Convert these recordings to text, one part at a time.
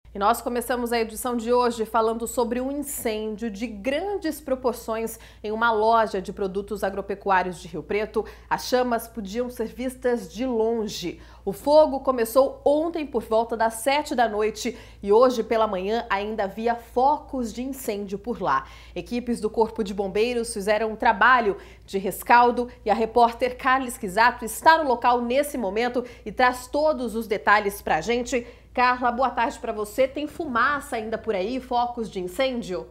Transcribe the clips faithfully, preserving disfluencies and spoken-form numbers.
E nós começamos a edição de hoje falando sobre um incêndio de grandes proporções em uma loja de produtos agropecuários de Rio Preto. As chamas podiam ser vistas de longe. O fogo começou ontem por volta das sete da noite e hoje pela manhã ainda havia focos de incêndio por lá. Equipes do Corpo de Bombeiros fizeram um trabalho de rescaldo e a repórter Carla Esquisato está no local nesse momento e traz todos os detalhes pra gente. Carla, boa tarde para você. Tem fumaça ainda por aí, focos de incêndio?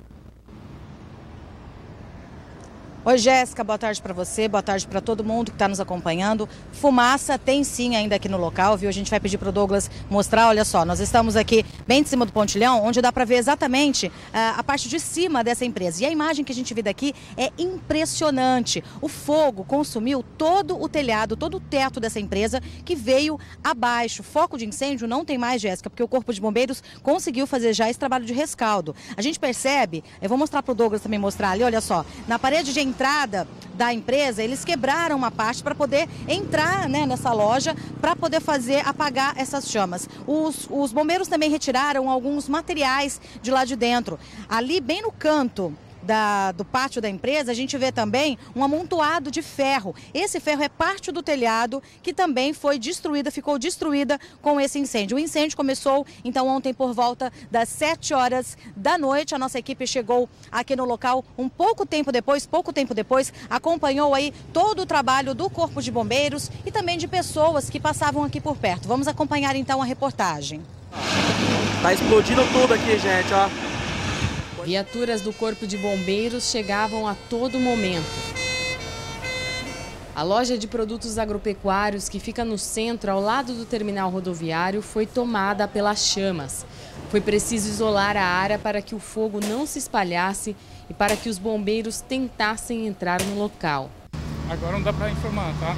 Oi, Jéssica, boa tarde para você, boa tarde para todo mundo que está nos acompanhando. Fumaça tem sim ainda aqui no local, viu? A gente vai pedir para o Douglas mostrar, olha só, nós estamos aqui bem de cima do pontilhão, onde dá para ver exatamente uh, a parte de cima dessa empresa. E a imagem que a gente vê daqui é impressionante. O fogo consumiu todo o telhado, todo o teto dessa empresa que veio abaixo. Foco de incêndio não tem mais, Jéssica, porque o Corpo de Bombeiros conseguiu fazer já esse trabalho de rescaldo. A gente percebe, eu vou mostrar para o Douglas também mostrar ali, olha só, na parede de entrada da empresa, eles quebraram uma parte para poder entrar, né, nessa loja, para poder fazer apagar essas chamas. Os, os bombeiros também retiraram alguns materiais de lá de dentro. Ali bem no canto Da, do pátio da empresa, a gente vê também um amontoado de ferro. Esse ferro é parte do telhado que também foi destruída, ficou destruída com esse incêndio. O incêndio começou então ontem por volta das sete horas da noite. A nossa equipe chegou aqui no local um pouco tempo depois, pouco tempo depois, acompanhou aí todo o trabalho do Corpo de Bombeiros e também de pessoas que passavam aqui por perto. Vamos acompanhar então a reportagem. Tá explodindo tudo aqui, gente, ó. Viaturas do Corpo de Bombeiros chegavam a todo momento. A loja de produtos agropecuários, que fica no centro, ao lado do terminal rodoviário, foi tomada pelas chamas. Foi preciso isolar a área para que o fogo não se espalhasse e para que os bombeiros tentassem entrar no local. Agora não dá para informar, tá?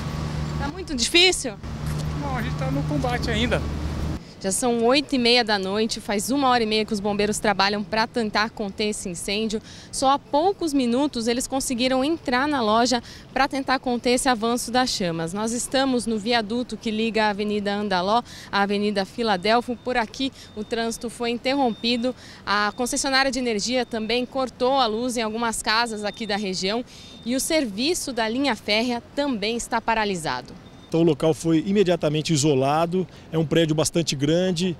Tá muito difícil? Não, a gente tá no combate ainda. Já são oito e meia da noite, faz uma hora e meia que os bombeiros trabalham para tentar conter esse incêndio. Só há poucos minutos eles conseguiram entrar na loja para tentar conter esse avanço das chamas. Nós estamos no viaduto que liga a Avenida Andaló à Avenida Filadélfo. Por aqui o trânsito foi interrompido. A concessionária de energia também cortou a luz em algumas casas aqui da região e o serviço da linha férrea também está paralisado. Então o local foi imediatamente isolado, é um prédio bastante grande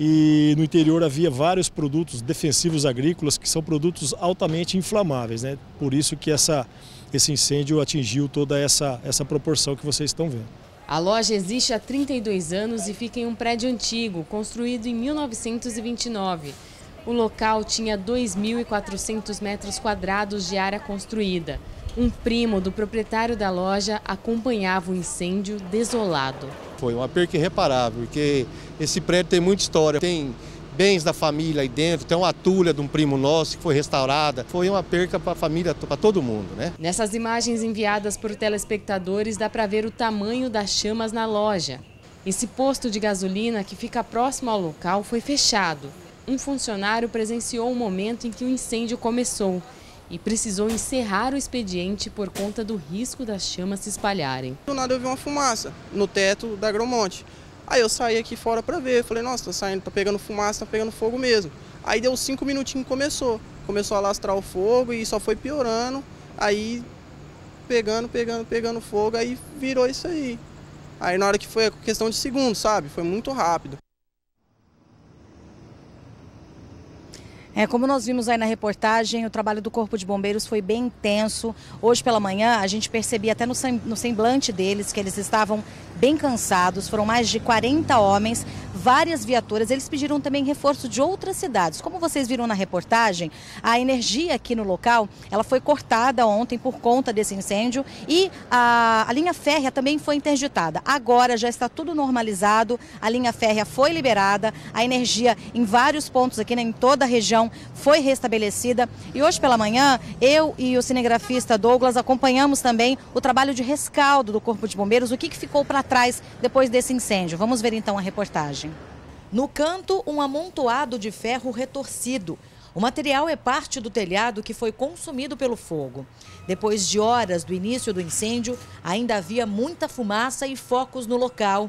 e no interior havia vários produtos defensivos agrícolas que são produtos altamente inflamáveis, né? Por isso que essa, esse incêndio atingiu toda essa, essa proporção que vocês estão vendo. A loja existe há trinta e dois anos e fica em um prédio antigo, construído em mil novecentos e vinte e nove. O local tinha dois mil e quatrocentos metros quadrados de área construída. Um primo do proprietário da loja acompanhava o incêndio desolado. Foi uma perca irreparável, porque esse prédio tem muita história, tem bens da família aí dentro, tem uma tulha de um primo nosso que foi restaurada. Foi uma perca para a família, para todo mundo, né? Nessas imagens enviadas por telespectadores dá para ver o tamanho das chamas na loja. Esse posto de gasolina que fica próximo ao local foi fechado. Um funcionário presenciou o momento em que o incêndio começou e precisou encerrar o expediente por conta do risco das chamas se espalharem. Do nada eu vi uma fumaça no teto da Agromonte. Aí eu saí aqui fora para ver, falei, nossa, tá saindo, tá pegando fumaça, tá pegando fogo mesmo. Aí deu cinco minutinhos e começou. Começou a alastrar o fogo e só foi piorando. Aí pegando, pegando, pegando fogo, aí virou isso aí. Aí na hora que foi questão de segundos, sabe? Foi muito rápido. É, como nós vimos aí na reportagem, o trabalho do Corpo de Bombeiros foi bem intenso. Hoje pela manhã a gente percebia até no semblante deles que eles estavam bem cansados. Foram mais de quarenta homens, várias viaturas. Eles pediram também reforço de outras cidades. Como vocês viram na reportagem, a energia aqui no local ela foi cortada ontem por conta desse incêndio e a, a linha férrea também foi interditada. Agora já está tudo normalizado, a linha férrea foi liberada, a energia em vários pontos aqui, né, em toda a região, foi restabelecida. E hoje pela manhã, eu e o cinegrafista Douglas acompanhamos também o trabalho de rescaldo do Corpo de Bombeiros, o que, que ficou para trás depois desse incêndio. Vamos ver então a reportagem. No canto, um amontoado de ferro retorcido. O material é parte do telhado que foi consumido pelo fogo. Depois de horas do início do incêndio, ainda havia muita fumaça e focos no local.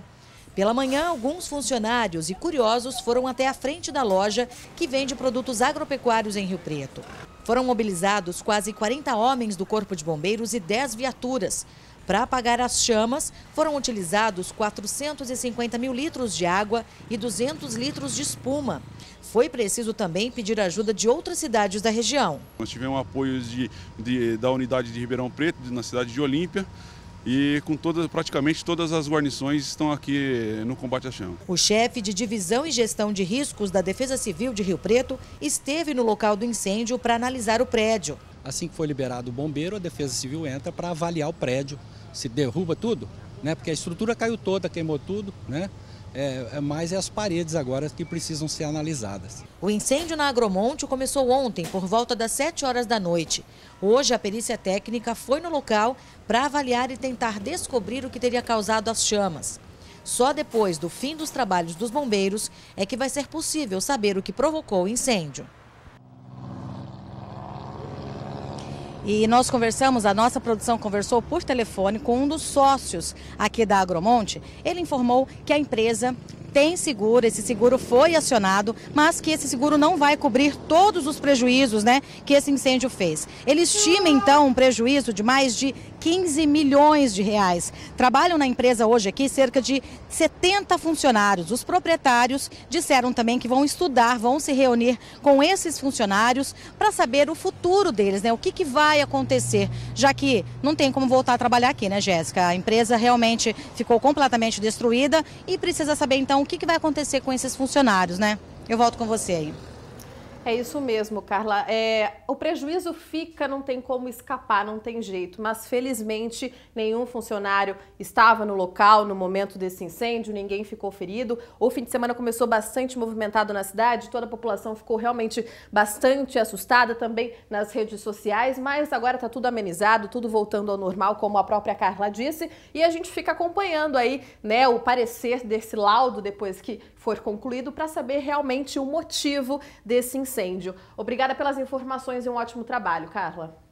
Pela manhã, alguns funcionários e curiosos foram até a frente da loja que vende produtos agropecuários em Rio Preto. Foram mobilizados quase quarenta homens do Corpo de Bombeiros e dez viaturas. Para apagar as chamas, foram utilizados quatrocentos e cinquenta mil litros de água e duzentos litros de espuma. Foi preciso também pedir ajuda de outras cidades da região. Nós tivemos apoio de, de, da unidade de Ribeirão Preto, na cidade de Olímpia, e com todas, praticamente todas as guarnições estão aqui no combate à chama. O chefe de divisão e gestão de riscos da Defesa Civil de Rio Preto esteve no local do incêndio para analisar o prédio. Assim que for liberado o bombeiro, a Defesa Civil entra para avaliar o prédio, se derruba tudo, né? Porque a estrutura caiu toda, queimou tudo, né? É, é mais é as paredes agora que precisam ser analisadas. O incêndio na Agromonte começou ontem, por volta das sete horas da noite. Hoje, a perícia técnica foi no local para avaliar e tentar descobrir o que teria causado as chamas. Só depois do fim dos trabalhos dos bombeiros é que vai ser possível saber o que provocou o incêndio. E nós conversamos, a nossa produção conversou por telefone com um dos sócios aqui da Agromonte. Ele informou que a empresa tem seguro, esse seguro foi acionado, mas que esse seguro não vai cobrir todos os prejuízos, né, que esse incêndio fez. Ele estima, então, um prejuízo de mais de quinze milhões de reais. Trabalham na empresa hoje aqui cerca de setenta funcionários. Os proprietários disseram também que vão estudar, vão se reunir com esses funcionários para saber o futuro deles, né, o que, que vai acontecer, já que não tem como voltar a trabalhar aqui, né, Jéssica? A empresa realmente ficou completamente destruída e precisa saber, então, o que, que vai acontecer com esses funcionários, né? Eu volto com você aí. É isso mesmo, Carla. É, o prejuízo fica, não tem como escapar, não tem jeito. Mas, felizmente, nenhum funcionário estava no local no momento desse incêndio, ninguém ficou ferido. O fim de semana começou bastante movimentado na cidade, toda a população ficou realmente bastante assustada também nas redes sociais, mas agora está tudo amenizado, tudo voltando ao normal, como a própria Carla disse, e a gente fica acompanhando aí, né, o parecer desse laudo depois que for concluído para saber realmente o motivo desse incêndio. Obrigada pelas informações e um ótimo trabalho, Carla.